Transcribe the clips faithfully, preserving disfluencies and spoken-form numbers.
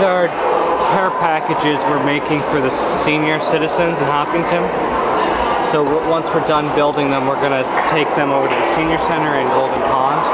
are care packages we're making for the senior citizens in Hopkinton. So once we're done building them, we're going to take them over to the senior center in Golden Pond.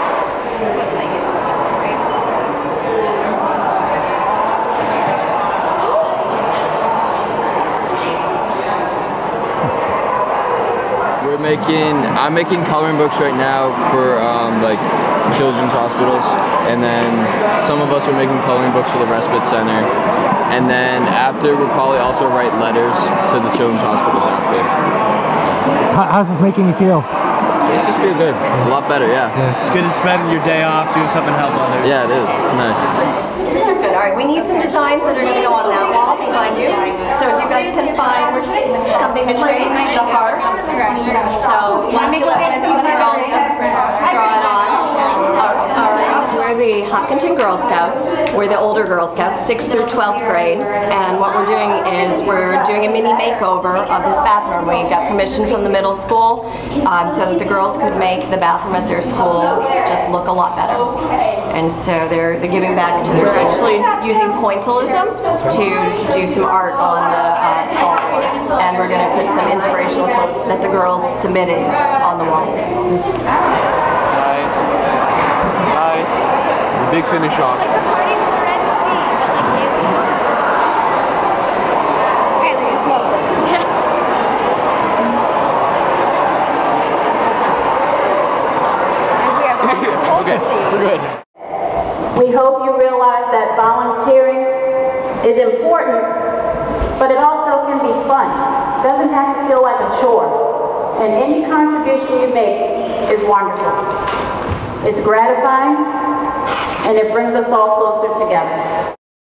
We're making, I'm making coloring books right now for um, like children's hospitals, and then some of us are making coloring books for the respite center, and then after we'll probably also write letters to the children's hospitals after. How's this making you feel? It's just feel good. It's a lot better, yeah. yeah. It's good to spend your day off doing something to help others. Yeah, it is. It's nice. Good. All right, we need some designs that are going to go on that wall behind you. So if you guys can find something to trace the heart. So let me let me draw it on. All right. We're the Hopkinton Girl Scouts. We're the older Girl Scouts, sixth through twelfth grade. And what we're doing is we're doing a mini makeover of this bathroom. We got permission from the middle school um, so that the girls could make the bathroom at their school just look a lot better. And so they're, they're giving back to their school. We're actually using pointillism to do some art on the uh, stall floors. And we're going to put some inspirational quotes that the girls submitted on the walls. Nice. Nice. Big finish off. Okay, we're good. We hope you realize that volunteering is important, but it also can be fun. It doesn't have to feel like a chore. And any contribution you make is wonderful. It's gratifying, and it brings us all closer together.